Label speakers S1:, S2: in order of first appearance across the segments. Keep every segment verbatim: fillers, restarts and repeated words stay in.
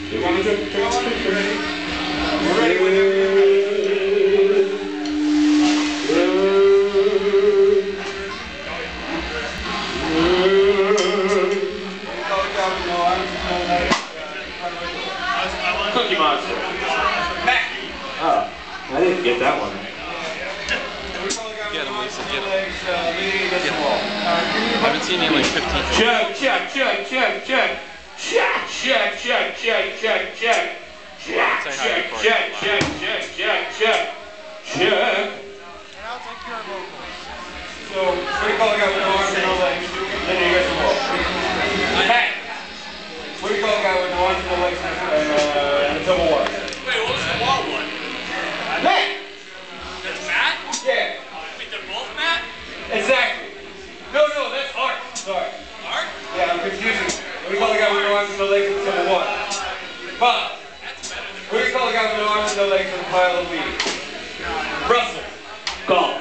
S1: You want to take a picture? We're ready when you're ready. Cookie Monster. Mac. Oh, I didn't get that one.
S2: Get him, Lisa, get him. Get him. I haven't seen you in like fifteen minutes.
S1: Check, check, check, check, check. Check, check, check, check, check, check. Check, check, check, check, check, check, check. Check. So, what do you call a guy with no arms and no legs? Then you get the ball. Hey! What do you call a guy with no arms and no legs and uh, double one?
S3: Wait, what was the wall one?
S1: Matt!
S3: That's Matt?
S1: Yeah.
S3: Wait, they're both Matt?
S1: Exactly. No, no, that's Art. Sorry.
S3: Art?
S1: Yeah, I'm confusing. What do you call a guy with no arms and no legs and double one? Bob. What do you call a guy with no arms and no legs and a pile of weed? Russell. Golf.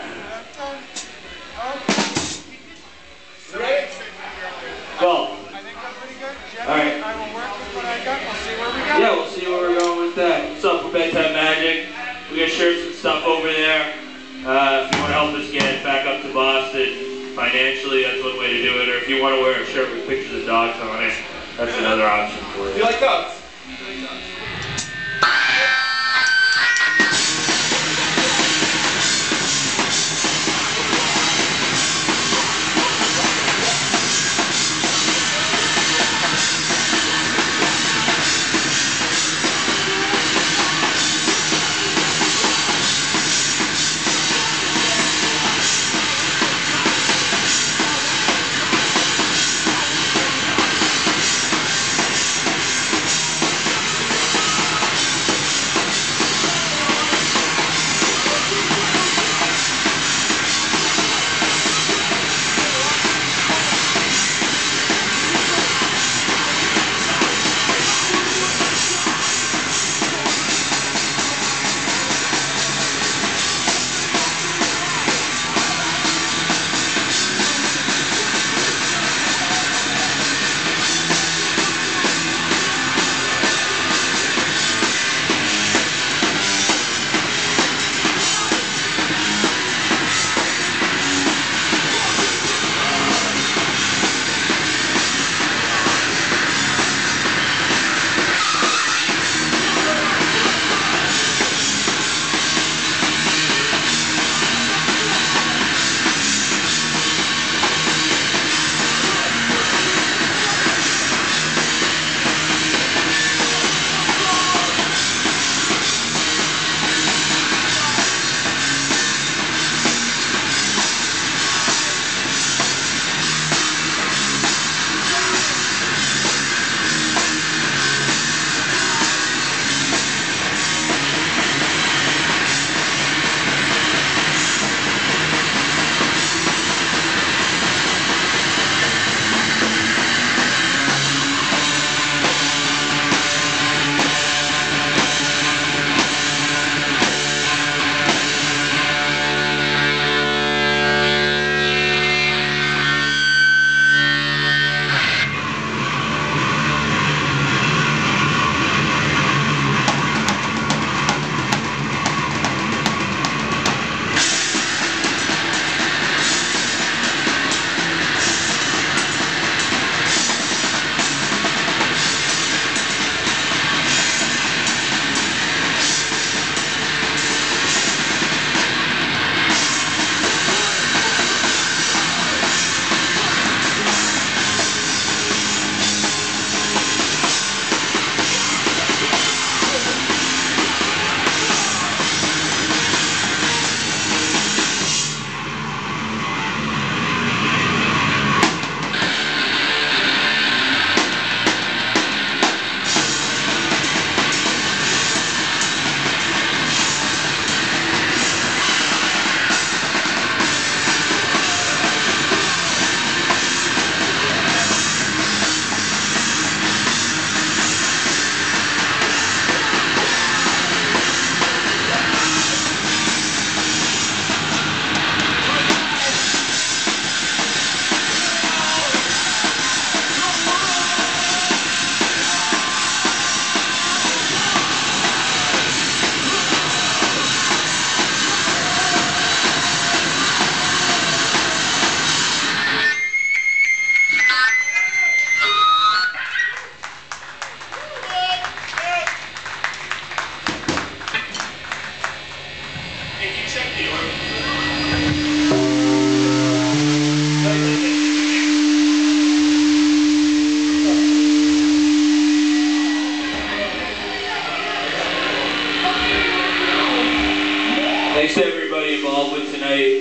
S1: You ready? Golf.
S4: I think I'm pretty good. Jeff,
S1: All right.
S4: I will work with what I got. We'll see where we go.
S1: Yeah, we'll see where we're going with that. What's up for Bedtime Magic? We got shirts and stuff over there. Uh, if you want to help us get back up to Boston financially, that's one way to do it. Or if you want to wear a shirt with pictures of dogs on it, that's another option for you. You like dogs? tonight.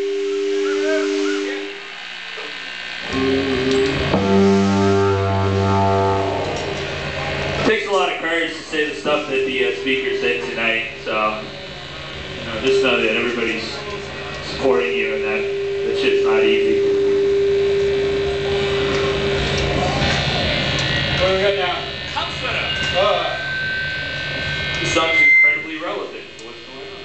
S1: It takes a lot of courage to say the stuff that the uh, speaker said tonight, so you know, just know that everybody's supporting you and that that shit's not easy.
S4: What do we got now?
S3: Comforter.
S4: Uh,
S1: The song's incredibly relevant to what's going on.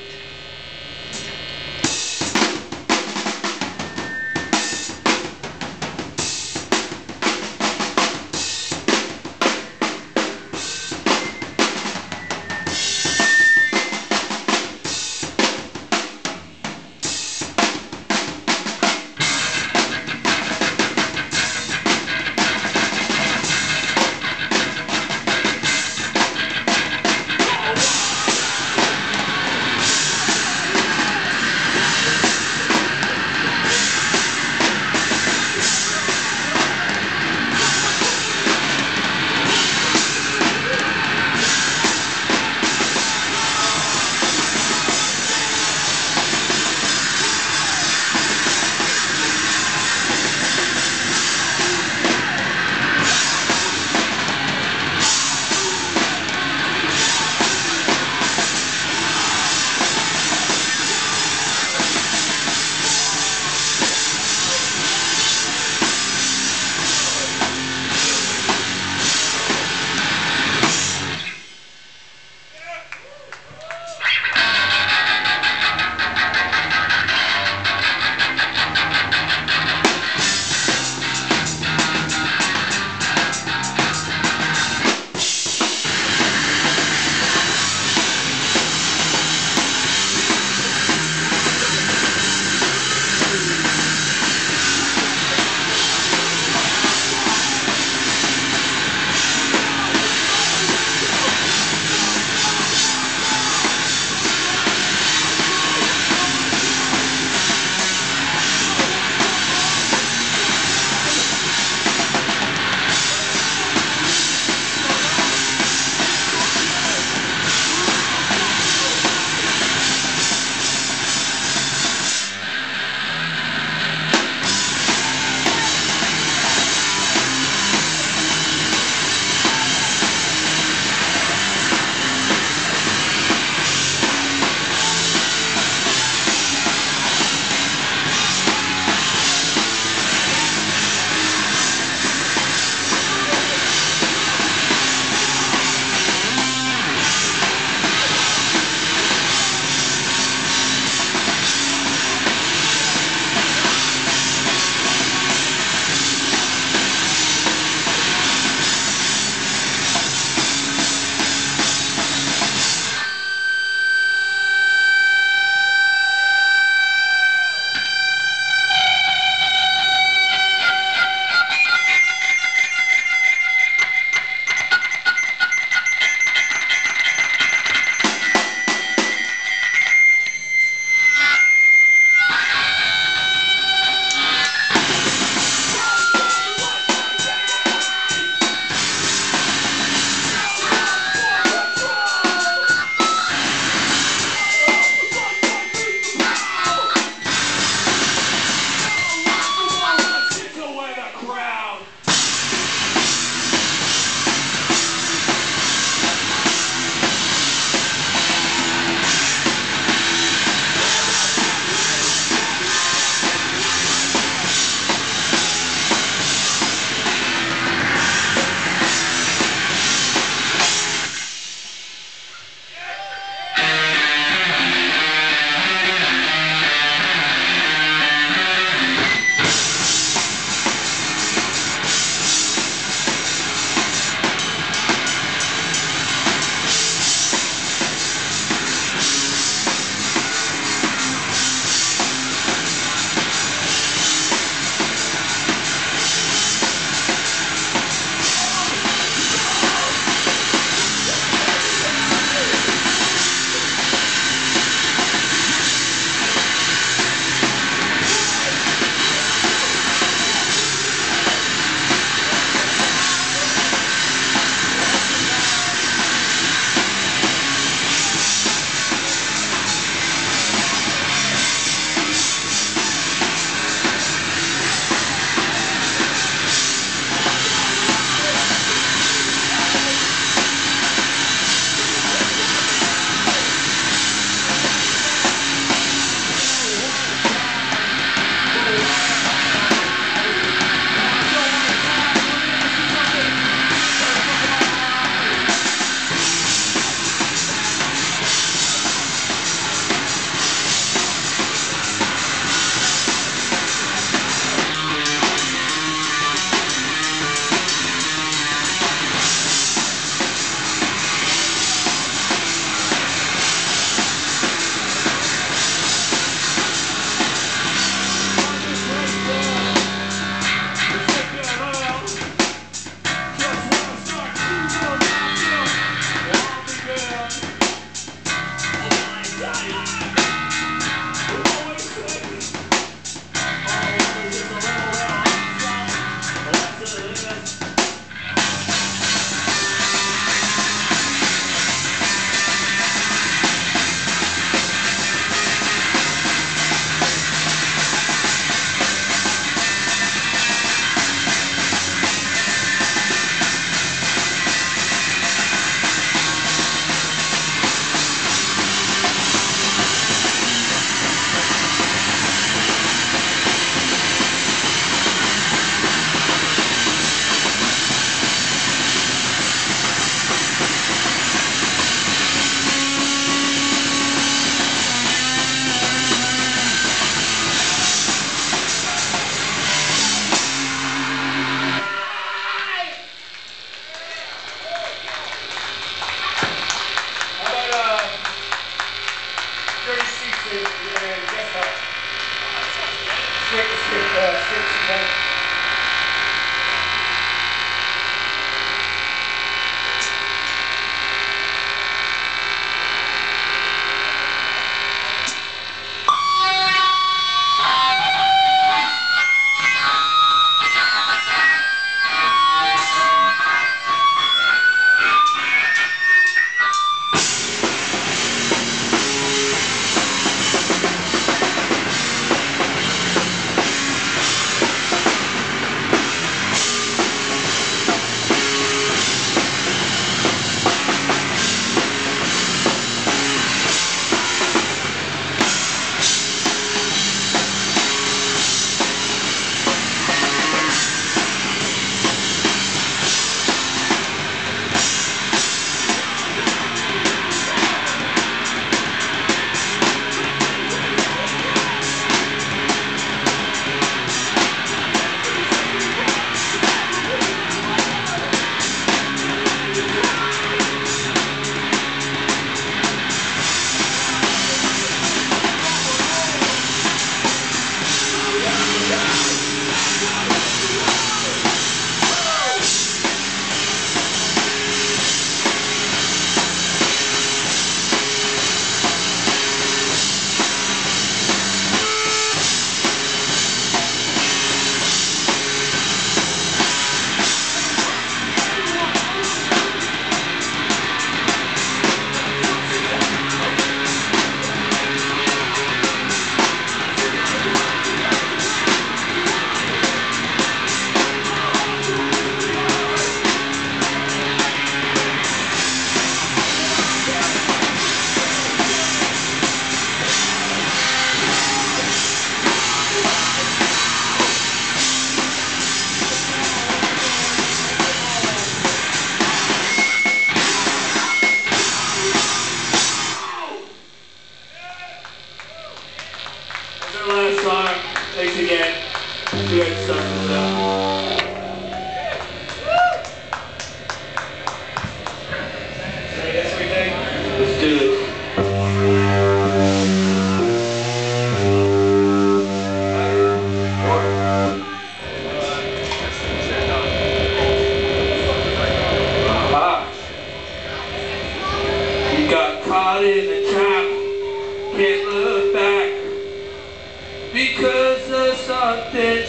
S1: caught in the trap, can't look back, because there's something